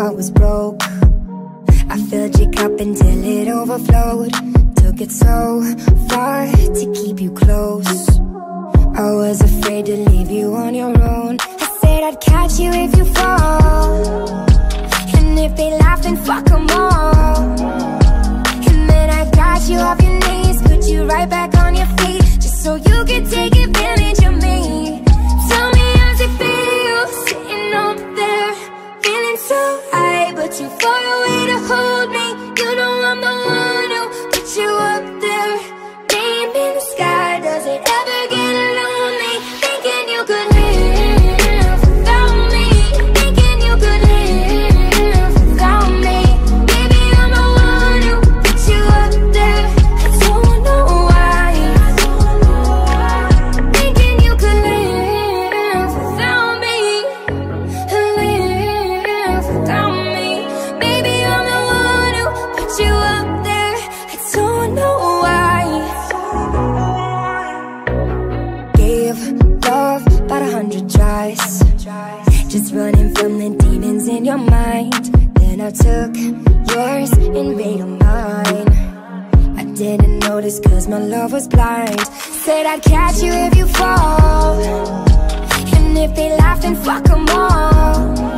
heart was broke. I filled your cup until it overflowed. Took it so far to keep you close. I was afraid to leave you on your own. I said I'd catch you if you fall, and if they laugh then fuck them all. And then I got you off your knees, put you right back on your feet, just so you could take advantage of me. Tell me how's it feel, sitting up there, feeling so high, but you far away to hold me. You know I'm the one who put you up there, name in the sky. Does it ever get lonely, thinking you could live without me, thinking you could live without me? Baby, I'm the one who put you up there. I don't know why, thinking you could live without me, live without me. Baby, I'm the one who put you up there. I don't know why. Gave love about 100 tries, just running from the demons in your mind. Then I took yours and made them mine. I didn't notice cause my love was blind. Said I'd catch you if you fall, and if they laugh then fuck them all.